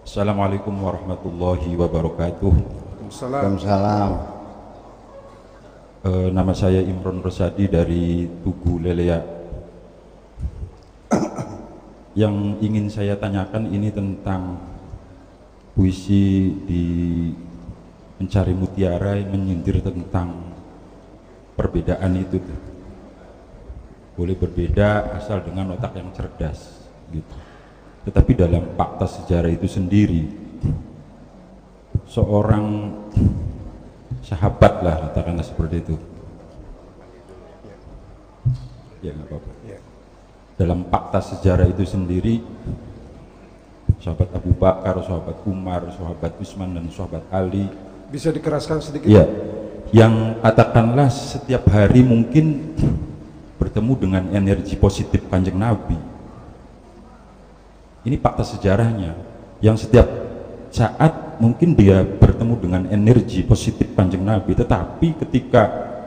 Assalamualaikum warahmatullahi wabarakatuh. Waalaikumsalam. Nama saya Imron Rosadi dari Tugu Lelea. Yang ingin saya tanyakan ini tentang puisi di Mencari Mutiara yang menyindir tentang perbedaan itu. Boleh berbeda asal dengan otak yang cerdas, gitu. Tetapi dalam fakta sejarah itu sendiri, seorang sahabat lah, katakanlah seperti itu. Ya nggak apa-apa. Dalam fakta sejarah itu sendiri, sahabat Abu Bakar, sahabat Umar, sahabat Utsman dan sahabat Ali. Bisa dikeraskan sedikit? Ya, yang katakanlah setiap hari mungkin bertemu dengan energi positif Kanjeng Nabi. Ini fakta sejarahnya, yang setiap saat mungkin dia bertemu dengan energi positif Kanjeng Nabi, tetapi ketika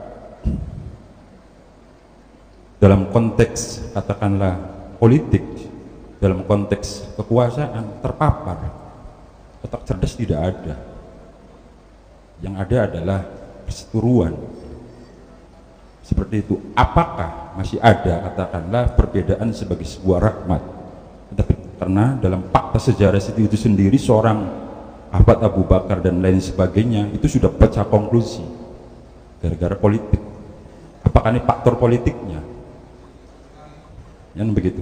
dalam konteks katakanlah politik, dalam konteks kekuasaan terpapar, otak cerdas tidak ada. Yang ada adalah perseteruan. Seperti itu. Apakah masih ada katakanlah perbedaan sebagai sebuah rahmat? Tetapi karena dalam fakta sejarah itu sendiri, seorang Ahmad Abu Bakar dan lain sebagainya itu sudah pecah konklusi gara-gara politik. Apakah ini faktor politiknya? Yang begitu.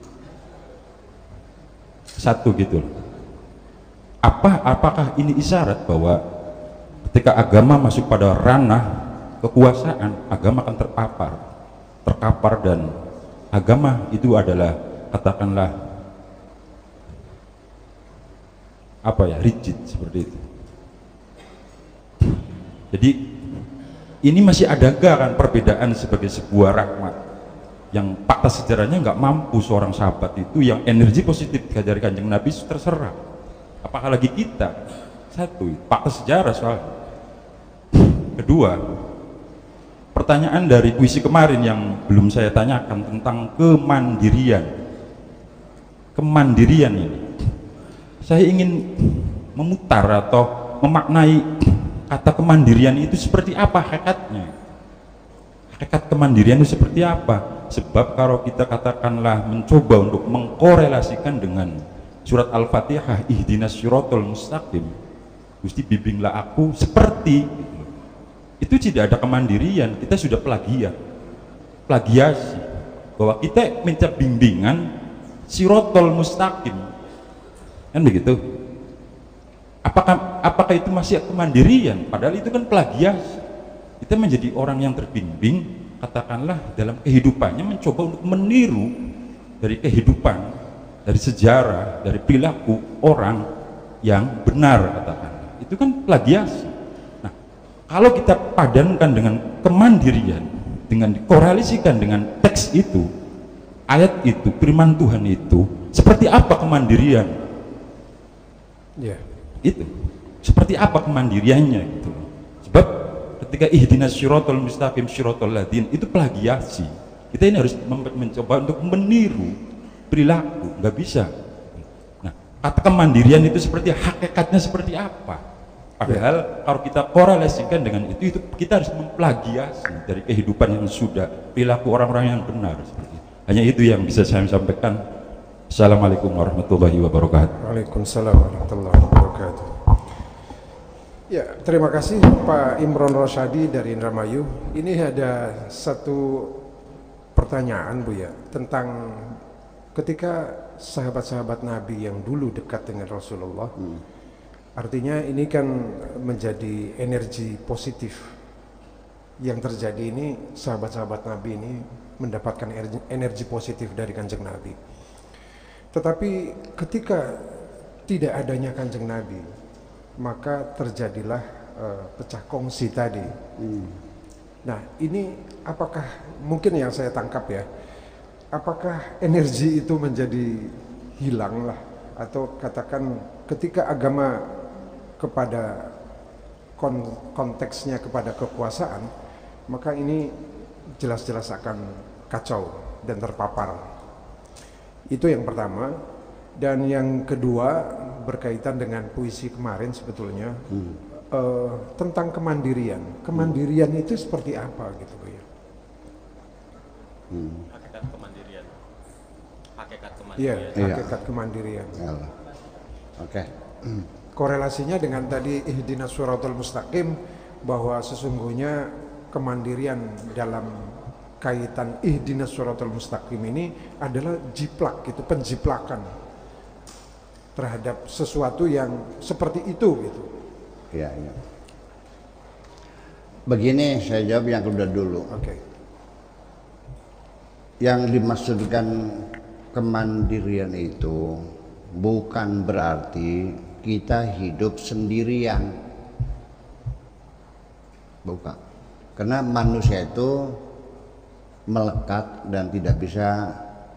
Satu gitu. Apakah ini isyarat bahwa ketika agama masuk pada ranah kekuasaan, agama akan terkapar dan agama itu adalah katakanlah rigid seperti itu. Jadi ini masih adakah kan perbedaan sebagai sebuah rahmat yang fakta sejarahnya nggak mampu seorang sahabat itu yang energi positif dari Kanjeng Nabi terserah. Apakah lagi kita? Satu, fakta sejarah soal. Kedua, pertanyaan dari puisi kemarin yang belum saya tanyakan tentang kemandirian. Kemandirian ini, saya ingin memutar atau memaknai kata kemandirian itu seperti apa hakikatnya. Hakikat kemandirian itu seperti apa? Sebab kalau kita katakanlah mencoba untuk mengkorelasikan dengan surat Al-Fatihah, ihdinas syiratal mustaqim, Gusti bimbinglah aku seperti itu, tidak ada kemandirian. Kita sudah plagiasi bahwa kita minta bimbingan syiratal mustaqim, kan begitu. Apakah itu masih kemandirian? Padahal itu kan plagiasi. Kita menjadi orang yang terbimbing, katakanlah dalam kehidupannya mencoba untuk meniru dari kehidupan, dari sejarah, dari perilaku orang yang benar, katakanlah. Itu kan plagiasi. Nah, kalau kita padankan dengan kemandirian, dengan dikorelasikan dengan teks itu, ayat itu, firman Tuhan itu, seperti apa kemandirian? Itu seperti apa kemandiriannya gitu. Sebab ketika ihdinas syiratal mustaqim syiratal ladzin itu plagiasi. Kita ini harus mencoba untuk meniru perilaku, nggak bisa. Nah, kata kemandirian itu seperti hakikatnya seperti apa? Padahal kalau kita korelasikan dengan itu kita harus memplagiasi dari kehidupan yang sudah, perilaku orang-orang yang benar. Hanya itu yang bisa saya sampaikan. Assalamualaikum warahmatullahi wabarakatuh. Waalaikumsalam warahmatullahi wabarakatuh. Ya, terima kasih Pak Imron Rosadi dari Indramayu. Ini ada satu pertanyaan Bu ya, tentang ketika sahabat-sahabat Nabi yang dulu dekat dengan Rasulullah, artinya ini kan menjadi energi positif yang terjadi. Ini sahabat-sahabat Nabi ini mendapatkan energi positif dari Kanjeng Nabi. Tetapi ketika tidak adanya Kanjeng Nabi, maka terjadilah pecah kongsi tadi. Nah, ini apakah mungkin yang saya tangkap ya, apakah energi itu menjadi hilang lah, atau katakan ketika agama kepada konteksnya kepada kekuasaan, maka ini jelas-jelas akan kacau dan terpapar. Itu yang pertama. Dan yang kedua, berkaitan dengan puisi kemarin sebetulnya tentang kemandirian. Kemandirian itu seperti apa gitu Buya? Hakikat kemandirian. Hakikat Iya, kemandirian. hakikat kemandirian. Oke. Korelasinya dengan tadi ihdinas siratal mustaqim, bahwa sesungguhnya kemandirian dalam kaitan ihdinas siratal mustaqim ini adalah jiplak gitu, penjiplakan terhadap sesuatu yang seperti itu gitu. Iya, iya. Begini saya jawab yang kedua dulu. Oke. Yang dimaksudkan kemandirian itu bukan berarti kita hidup sendirian. Bukan. Karena manusia itu melekat dan tidak bisa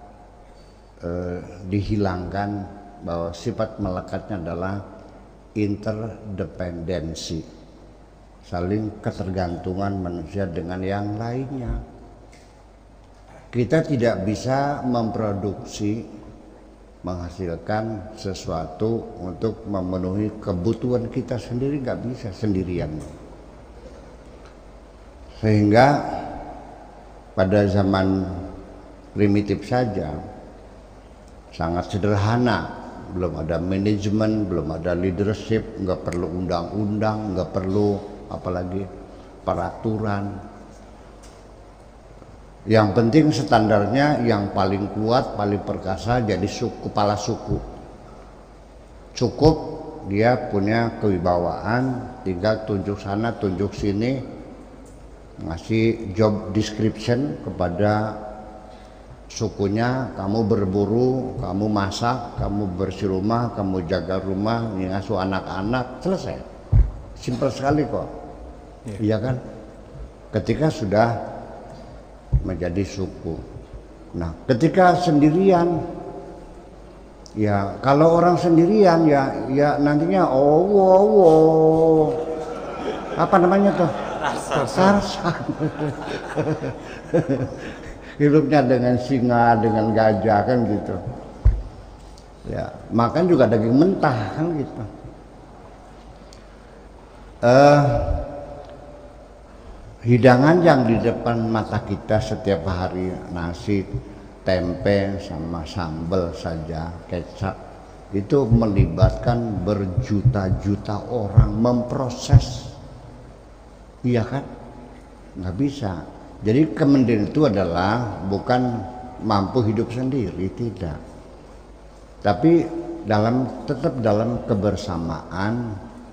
dihilangkan, bahwa sifat melekatnya adalah interdependensi, saling ketergantungan manusia dengan yang lainnya. Kita tidak bisa memproduksi, menghasilkan sesuatu untuk memenuhi kebutuhan kita sendiri, nggak bisa sendirian. Sehingga pada zaman primitif saja sangat sederhana, belum ada manajemen, belum ada leadership, nggak perlu undang-undang, nggak perlu apalagi peraturan. Yang penting standarnya yang paling kuat, paling perkasa jadi kepala suku. Cukup dia punya kewibawaan, tinggal tunjuk sana, tunjuk sini, ngasih job description kepada sukunya, kamu berburu, kamu masak, kamu bersih rumah, kamu jaga rumah, ngasuh anak-anak, selesai. Simpel sekali kok. Iya kan? Ketika sudah menjadi suku. Nah, ketika sendirian, ya kalau orang sendirian ya nantinya apa namanya tuh? Sarsan. Hidupnya dengan singa, dengan gajah kan gitu. Ya, makan juga daging mentah kan gitu. Hidangan yang di depan mata kita setiap hari, nasi, tempe sama sambal saja, kecap, itu melibatkan berjuta-juta orang memproses. Iya kan? Nggak bisa. Jadi kemandirian itu adalah bukan mampu hidup sendiri, tidak. Tapi tetap dalam kebersamaan.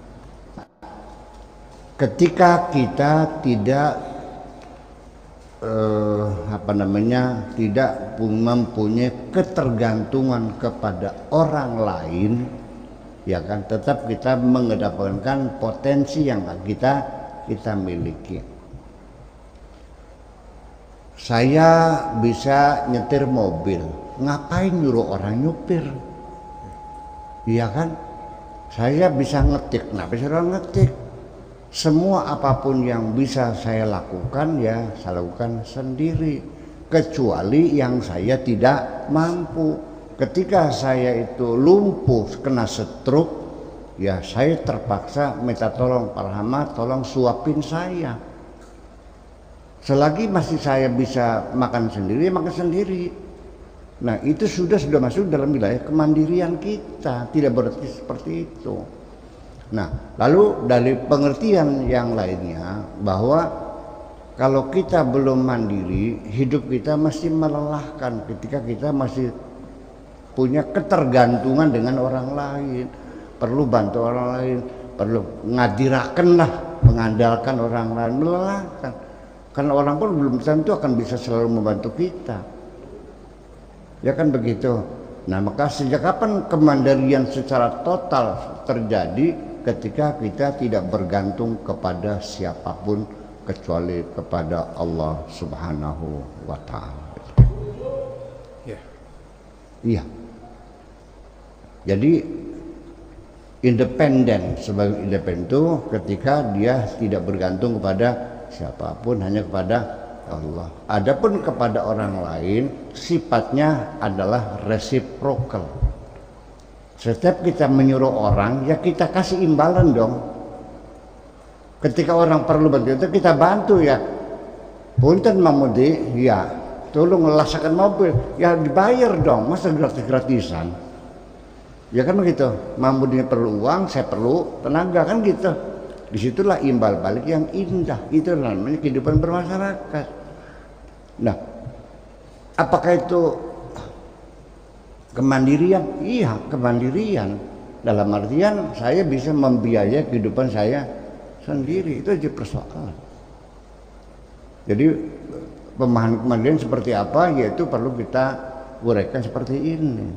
Ketika kita tidak tidak mempunyai ketergantungan kepada orang lain, ya kan, tetap kita mengedepankan potensi yang kita miliki. Saya bisa nyetir mobil, ngapain nyuruh orang nyupir? Iya kan? Saya bisa ngetik, kenapa saya orang ngetik? Semua apapun yang bisa saya lakukan ya saya lakukan sendiri, kecuali yang saya tidak mampu. Ketika saya itu lumpuh kena stroke, ya saya terpaksa minta tolong, Pak Rahmat tolong suapin saya. Selagi masih saya bisa makan sendiri, makan sendiri. Nah itu sudah masuk dalam wilayah kemandirian kita, tidak berarti seperti itu. Nah, lalu dari pengertian yang lainnya bahwa kalau kita belum mandiri, hidup kita masih melelahkan ketika kita masih punya ketergantungan dengan orang lain, perlu bantu orang lain, perlu ngadirakan lah, mengandalkan orang lain, melelahkan. Karena orang pun belum tentu akan bisa selalu membantu kita. Ya kan begitu. Nah, maka sejak kapan kemandirian secara total terjadi? Ketika kita tidak bergantung kepada siapapun kecuali kepada Allah Subhanahu wa Ta'ala. Iya. Jadi independen, sebagai independen itu ketika dia tidak bergantung kepada siapapun, hanya kepada Allah. Adapun kepada orang lain sifatnya adalah reciprocal. Setiap kita menyuruh orang, ya kita kasih imbalan dong. Ketika orang perlu bantu kita bantu ya. Punten Mamudi, ya tolong melaksanakan mobil, ya dibayar dong, masa gratis-gratisan. Ya kan begitu, Mamudi perlu uang, saya perlu tenaga, kan gitu. Disitulah imbal balik yang indah, itu namanya kehidupan bermasyarakat. Nah, apakah itu kemandirian? Iya, kemandirian. Dalam artian saya bisa membiayai kehidupan saya sendiri, itu aja persoalan. Jadi pemahaman kemandirian seperti apa, yaitu perlu kita uraikan seperti ini.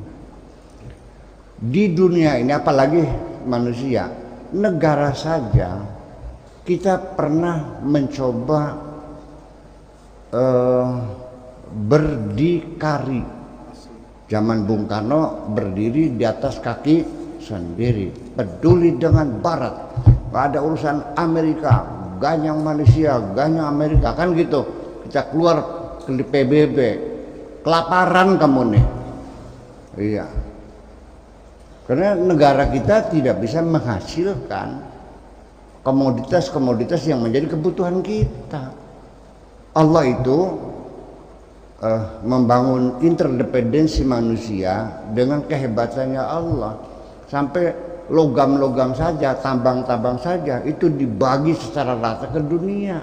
Di dunia ini, apalagi manusia, negara saja, kita pernah mencoba berdikari. Zaman Bung Karno berdiri di atas kaki sendiri, peduli dengan Barat, gak ada urusan Amerika, ganyang Malaysia, ganyang Amerika, kan gitu. Kita keluar ke PBB, kelaparan kamu nih. Iya. Karena negara kita tidak bisa menghasilkan komoditas-komoditas yang menjadi kebutuhan kita. Allah itu membangun interdependensi manusia dengan kehebatannya Allah. Sampai logam-logam saja, tambang-tambang saja itu dibagi secara rata ke dunia.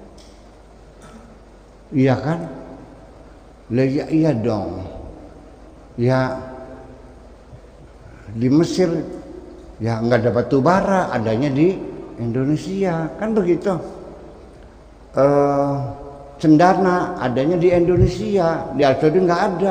Iya kan? Ya, iya dong. Ya, di Mesir ya nggak ada batu bara, adanya di Indonesia, kan begitu. Cendana adanya di Indonesia, di Arab Saudi nggak ada,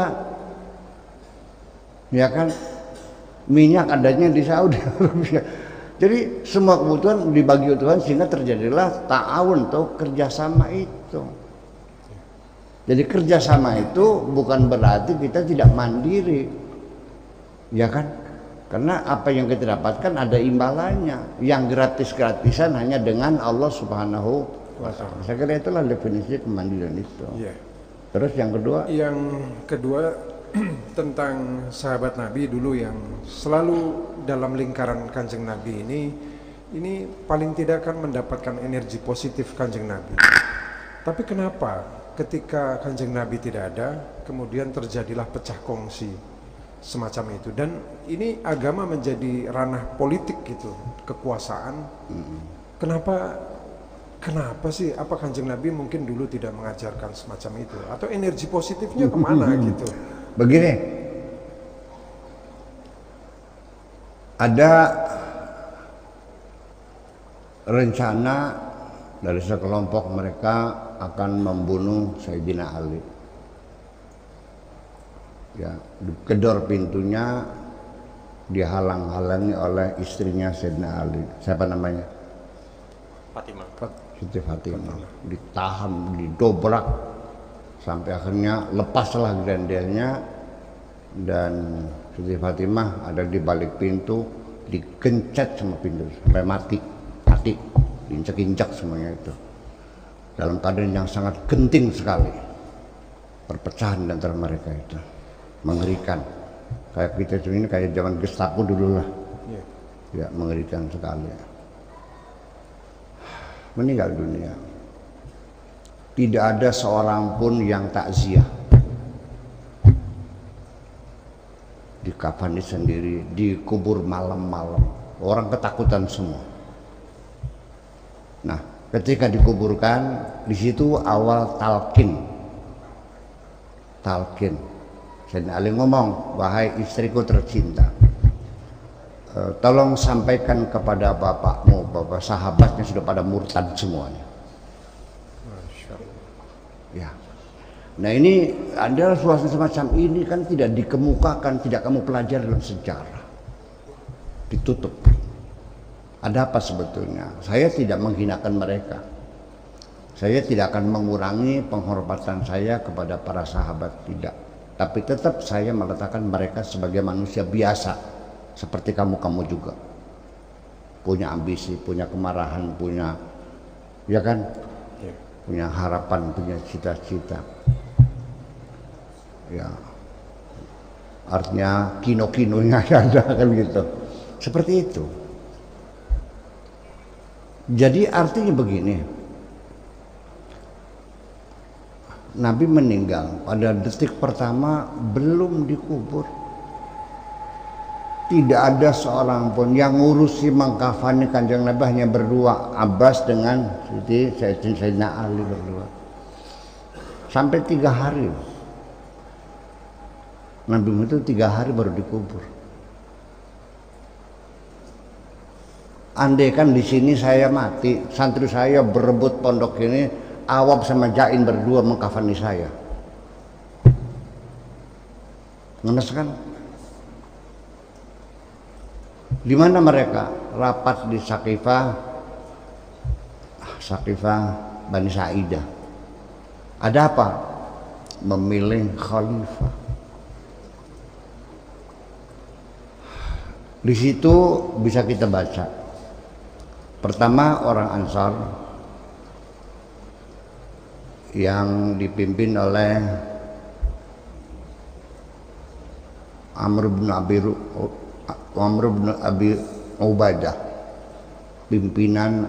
ya kan. Minyak adanya di Saudi Arabia. Jadi semua kebutuhan dibagi Tuhan sehingga terjadilah ta'awun atau kerjasama itu. Jadi kerjasama itu bukan berarti kita tidak mandiri, ya kan? Karena apa yang kita dapatkan ada imbalannya. Yang gratis-gratisan hanya dengan Allah Subhanahu wa Ta'ala. Saya kira itulah definisi kemandirian itu. Yeah. Terus yang kedua? Yang kedua tentang sahabat Nabi dulu yang selalu dalam lingkaran Kanjeng Nabi ini paling tidak akan mendapatkan energi positif Kanjeng Nabi. Tapi kenapa ketika Kanjeng Nabi tidak ada, kemudian terjadilah pecah kongsi semacam itu, dan ini agama menjadi ranah politik gitu, kekuasaan. Kenapa sih? Apa Kanjeng Nabi mungkin dulu tidak mengajarkan semacam itu, atau energi positifnya kemana gitu? Begini, ada rencana dari sekelompok mereka akan membunuh Sayyidina Ali. Ya, kedor pintunya dihalang-halangi oleh istrinya Sayyidina Ali. Siapa namanya? Fatimah. Siti Fatimah. Ditahan, didobrak sampai akhirnya lepaslah grendelnya, dan Siti Fatimah ada di balik pintu, digencet sama pintu sampai mati, diinjak-injak semuanya itu. Dalam keadaan yang sangat genting sekali. Perpecahan antara mereka itu mengerikan. Kayak kita ini kayak zaman Gestapo dulu lah. Ya, mengerikan sekali. Meninggal dunia. Tidak ada seorang pun yang takziah. Dikafani sendiri, dikubur malam-malam. Orang ketakutan semua. Nah, ketika dikuburkan, di situ awal talqin. Sayyidina Ali ngomong, wahai istriku tercinta, tolong sampaikan kepada bapakmu bahwa sahabatnya sudah pada murtad semuanya. Ya. Nah, ini adalah suasana semacam ini kan tidak dikemukakan, tidak kamu pelajari dalam sejarah. Ditutup. Ada apa sebetulnya? Saya tidak menghinakan mereka. Saya tidak akan mengurangi penghormatan saya kepada para sahabat, tidak. Tapi tetap saya meletakkan mereka sebagai manusia biasa, seperti kamu juga. Punya ambisi, punya kemarahan, punya, ya kan? Punya harapan, punya cita-cita. Ya. artinya kino-kinonya ada kan gitu. Seperti itu. Jadi artinya begini, Nabi meninggal pada detik pertama belum dikubur. Tidak ada seorang pun yang ngurusi mengkafani Kanjeng Nabi, hanya berdua, Abbas dengan Sayyidina Ali berdua. Sampai 3 hari. Nabi itu 3 hari baru dikubur. Andai kan di sini saya mati, santri saya berebut pondok ini, Awab sama Jain berdua mengkafani saya. Ngenes kan? Di mana mereka? Rapat di Sakifah Bani Sa'idah. Ada apa? Memilih khalifah. Di situ bisa kita baca. Pertama, orang Ansar yang dipimpin oleh Amr bin Abi Ubaidah, pimpinan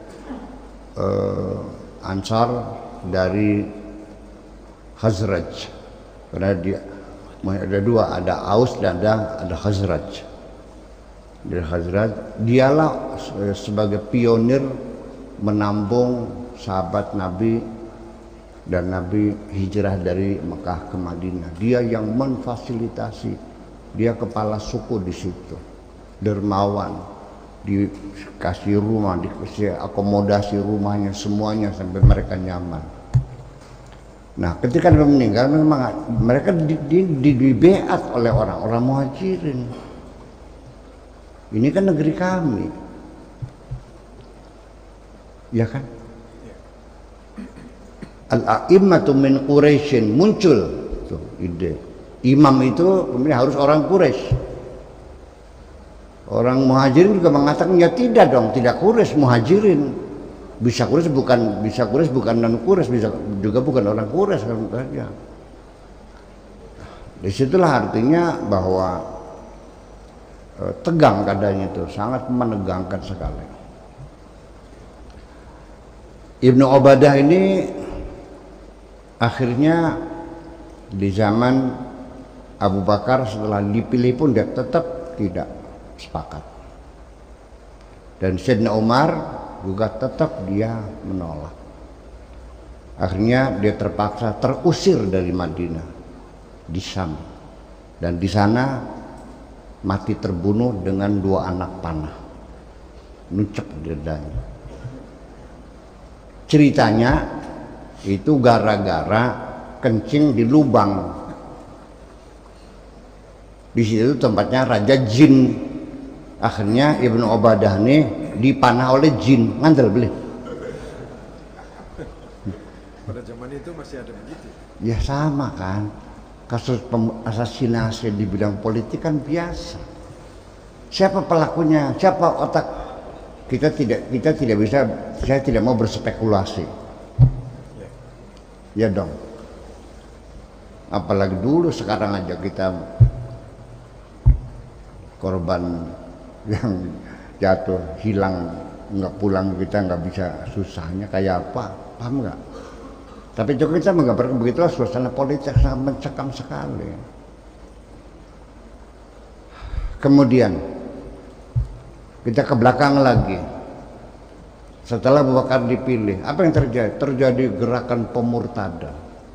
Ansar dari Khazraj. Karena dia ada 2, ada Aus dan ada Khazraj. Dari Khazraj, dialah sebagai pionir menampung sahabat Nabi dan Nabi hijrah dari Mekah ke Madinah. Dia yang memfasilitasi. Dia kepala suku di situ, dermawan, dikasih rumah, dikasih akomodasi rumahnya semuanya sampai mereka nyaman. Nah, ketika dia meninggal, memang mereka dibeat oleh orang-orang Muhajirin. Ini kan negeri kami, ya kan? Al-a'immatu min Quraisyin, muncul tuh ide. Imam itu kemudian harus orang Quraisy. Orang Muhajirin juga mengatakan ya tidak dong, tidak Quraisy, Muhajirin. Bisa Quraisy bukan non Quraisy, bisa juga bukan orang Quraisy saja. Disitulah artinya bahwa tegang keadaannya itu, sangat menegangkan sekali. Ibnu Ubadah ini akhirnya di zaman Abu Bakar setelah dipilih pun dia tetap tidak sepakat. Dan Sayyidina Umar juga tetap dia menolak. Akhirnya dia terpaksa terusir dari Madinah di Syam. Dan di sana mati terbunuh dengan 2 anak panah, nucep dadanya. Ceritanya itu gara-gara kencing di lubang. Di situ tempatnya raja jin. Akhirnya Ibnu Ubadah ini dipanah oleh jin, ngandel beli. Pada zaman itu masih ada begitu. Ya sama kan. Kasus asasinasi di bidang politik kan biasa. Siapa pelakunya? Siapa otak? Kita tidak bisa. Saya tidak mau berspekulasi. Ya dong. Apalagi dulu, sekarang aja kita korban yang jatuh, hilang, nggak pulang, kita nggak bisa, susahnya kayak apa? Paham nggak? Tapi juga kita menggambarkan begitulah suasana politik sangat mencekam sekali. Kemudian kita ke belakang lagi. Setelah Abu Bakar dipilih, apa yang terjadi? Terjadi gerakan pemurtadan.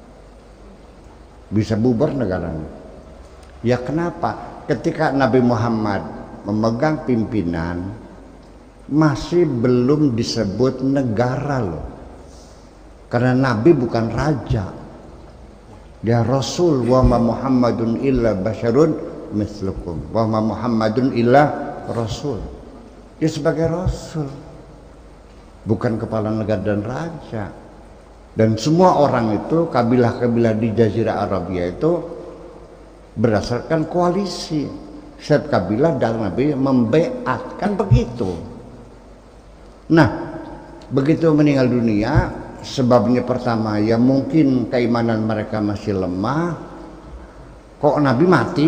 Bisa bubar negaranya. Ya kenapa? Ketika Nabi Muhammad memegang pimpinan, masih belum disebut negara loh. Karena Nabi bukan raja, dia Rasul. Wa ma Muhammadun illa basyarun mislukum, wa ma Muhammadun illa Rasul. Dia sebagai Rasul, bukan kepala negara dan raja. Dan semua orang itu, kabilah-kabilah di Jazirah Arabia itu berdasarkan koalisi. Setiap kabilah dan Nabi membeat, kan begitu. Nah, begitu meninggal dunia, sebabnya pertama ya mungkin keimanan mereka masih lemah, kok Nabi mati?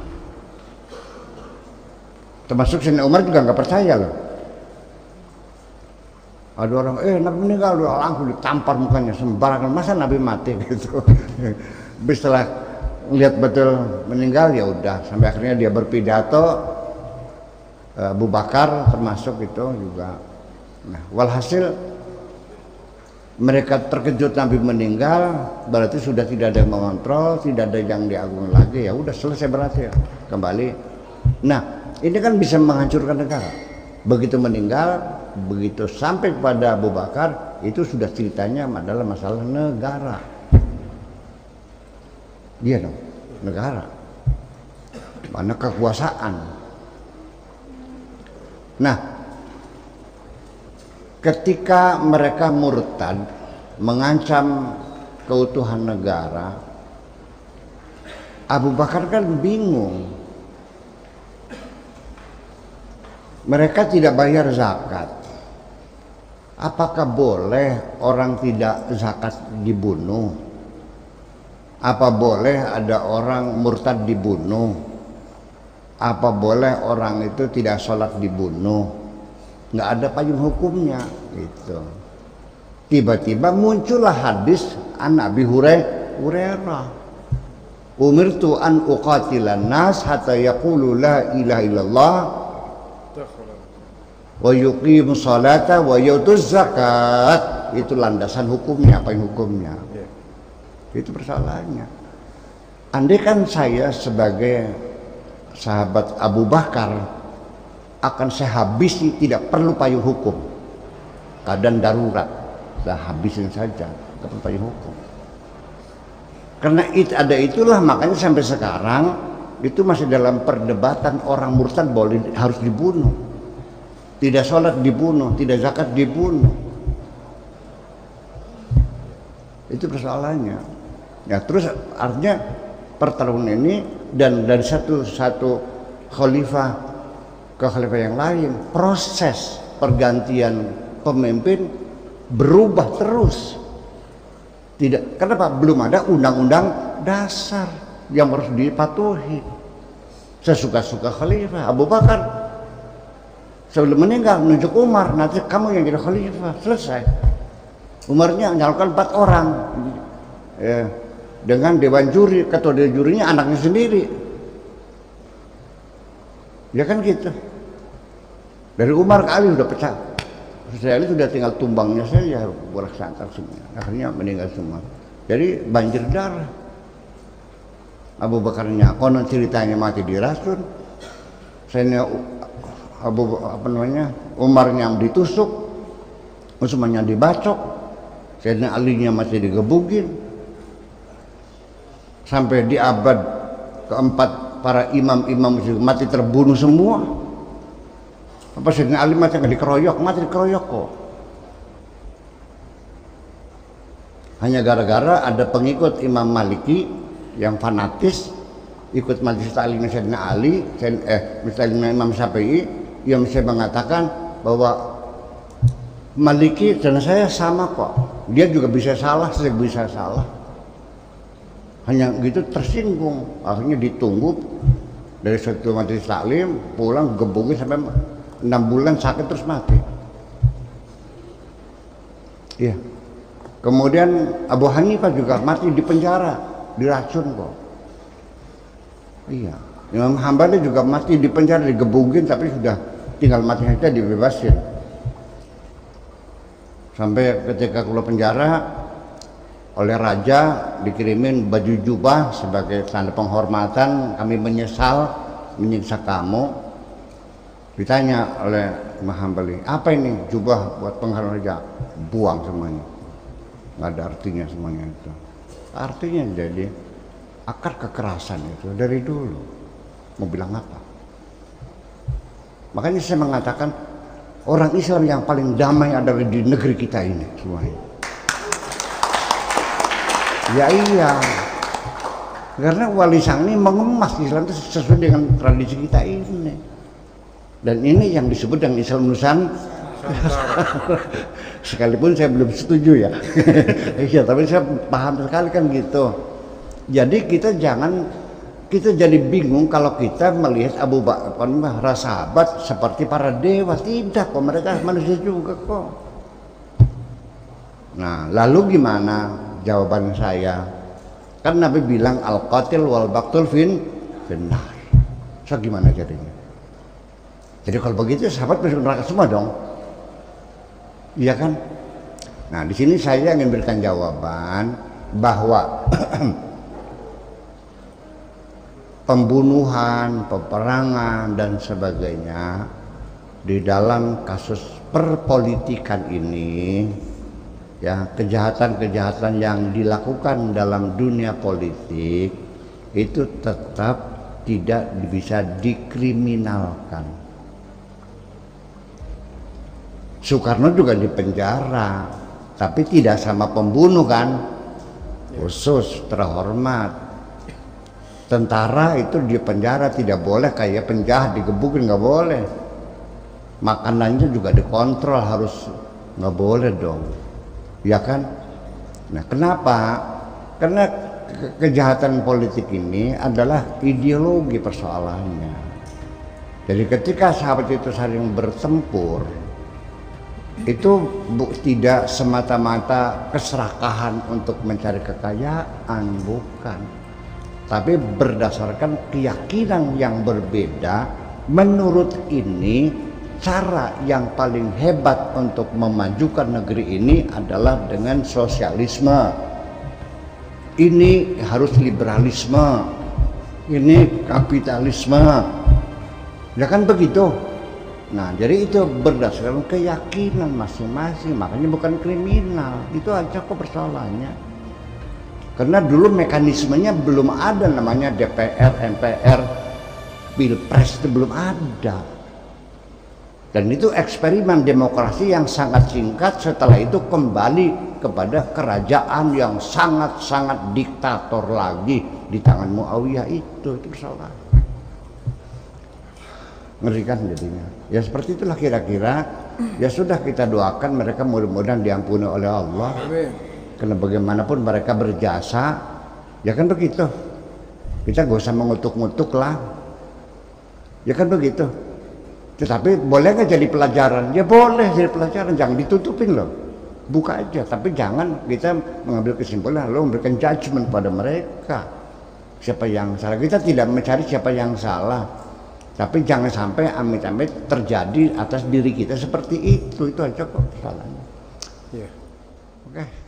Termasuk Sayyidina Umar juga nggak percaya loh. Ada orang, Nabi meninggal, langsung ditampar mukanya sembarangan, masa Nabi mati gitu. Setelah lihat betul meninggal, ya udah, sampai akhirnya dia berpidato, Abu Bakar termasuk itu juga. Nah, walhasil mereka terkejut Nabi meninggal, berarti sudah tidak ada yang mengontrol, tidak ada yang diagung lagi, ya udah selesai berarti ya, kembali. Nah, ini kan bisa menghancurkan negara. Begitu meninggal, begitu sampai kepada Abu Bakar, itu sudah ceritanya adalah masalah negara. Iya dong, negara. Mana kekuasaan. Nah, ketika mereka murtad, mengancam keutuhan negara, Abu Bakar kan bingung. Mereka tidak bayar zakat. Apakah boleh orang tidak zakat dibunuh? Apa boleh ada orang murtad dibunuh? Apa boleh orang itu tidak sholat dibunuh? Nggak ada payung hukumnya gitu. Tiba-tiba muncullah hadis an Abi Hurairah, umirtu an uqatilan nas hatta yaqulu la ilaha illallah wa yuqimu salata wa yutuz zakat. Itu landasan hukumnya, payung hukumnya. Itu persoalannya. Andai kan saya sebagai sahabat Abu Bakar akan saya habisi, tidak perlu payung hukum. Keadaan darurat, saya habisin saja, tidak perlu payung hukum. Karena itulah makanya sampai sekarang itu masih dalam perdebatan orang murtad boleh harus dibunuh. Tidak sholat dibunuh, tidak zakat dibunuh. Itu persoalannya. Ya terus artinya pertarungan ini dan dari satu khalifah ke khalifah yang lain, proses pergantian pemimpin berubah terus. Tidak, kenapa? Belum ada undang-undang dasar yang harus dipatuhi. Sesuka-suka khalifah. Abu Bakar sebelum meninggal menunjuk Umar, nanti kamu yang jadi khalifah, selesai. Umarnya menyalurkan 4 orang ya, dengan dewan juri, ketua dewan jurinya anaknya sendiri. Ya kan gitu. Dari Umar ke Ali sudah pecah. Saya Ali sudah tinggal tumbangnya saja, bolak santar semua. Akhirnya meninggal semua. Jadi banjir darah. Abu Bakarnya konon ceritanya mati diracun. Saya Umarnya ditusuk, Utsmannya dibacok, Sayyidina Alinya masih digebugin. Sampai di abad keempat para imam-imam mati terbunuh semua. Apa Sayyidina Ali mati nggak dikeroyok? Mati dikeroyok kok. Hanya gara-gara ada pengikut Imam Maliki yang fanatis ikut majelis taklim Sayyidina Ali, misalnya Imam Syafi'i, yang bisa mengatakan bahwa Maliki dan saya sama kok. Dia juga bisa salah, saya bisa salah. Hanya gitu tersinggung. Akhirnya ditunggu dari satu majelis taklim, pulang gebugin sampai 6 bulan sakit terus mati. Iya. Kemudian Abu Hanifah juga mati di penjara, diracun kok. Iya. Imam Hambali juga mati di penjara, digebugin tapi sudah tinggal mati saja dibebasin. Sampai ketika keluar penjara oleh raja dikirimin baju jubah sebagai tanda penghormatan, kami menyesal menyiksa kamu. Ditanya oleh Imam Hambali, apa ini jubah buat penghormatan raja? Buang semuanya, nggak ada artinya semuanya itu. Artinya jadi akar kekerasan itu dari dulu. Mau bilang apa? Makanya saya mengatakan orang Islam yang paling damai adalah di negeri kita ini semuanya. Ya iya, karena Wali Sang ini mengemas Islam itu sesuai dengan tradisi kita ini. Dan ini yang disebut dengan Islam Nusantara. Sekalipun saya belum setuju ya. Iya, tapi saya paham sekali kan gitu. Jadi kita kita jadi bingung kalau kita melihat Abu Bakar para sahabat seperti para dewa. Tidak kok, mereka manusia juga kok. Nah, lalu gimana jawaban saya? Kan Nabi bilang al-qatil wal baqtul finnar. So gimana jadinya? Jadi kalau begitu sahabat masuk neraka semua dong. Iya kan? Nah, di sini saya ingin berikan jawaban bahwa pembunuhan, peperangan dan sebagainya di dalam kasus perpolitikan ini, ya, kejahatan-kejahatan yang dilakukan dalam dunia politik itu tetap tidak bisa dikriminalkan. Soekarno juga dipenjara, tapi tidak sama pembunuh kan, khusus terhormat. Tentara itu di penjara tidak boleh kayak penjahat digebukin, nggak boleh. Makanannya juga dikontrol, harus nggak boleh dong, ya kan? Nah, kenapa? Karena kejahatan politik ini adalah ideologi persoalannya. Jadi ketika sahabat itu saling bertempur, itu tidak semata-mata keserakahan untuk mencari kekayaan, bukan, tapi berdasarkan keyakinan yang berbeda. Menurut ini, cara yang paling hebat untuk memajukan negeri ini adalah dengan sosialisme. Ini harus liberalisme, ini kapitalisme, ya kan begitu. Nah, jadi itu berdasarkan keyakinan masing-masing, makanya bukan kriminal. Itu aja kok persoalannya. Karena dulu mekanismenya belum ada, namanya DPR, MPR, Pilpres itu belum ada. Dan itu eksperimen demokrasi yang sangat singkat, setelah itu kembali kepada kerajaan yang sangat-sangat diktator lagi di tangan Muawiyah itu persoalan. Ngerikan jadinya. Ya seperti itulah kira-kira. Ya sudah, kita doakan mereka mudah-mudahan diampuni oleh Allah. Amin. Karena bagaimanapun mereka berjasa, ya kan begitu. Kita gak usah mengutuk-ngutuk lah, ya kan begitu. Tetapi boleh nggak jadi pelajaran? Ya boleh jadi pelajaran, jangan ditutupin loh. Buka aja, tapi jangan kita mengambil kesimpulan lalu memberikan judgement pada mereka. Siapa yang salah? Kita tidak mencari siapa yang salah. Tapi jangan sampai amit-amit terjadi atas diri kita seperti itu aja kok salahnya. Iya. Oke.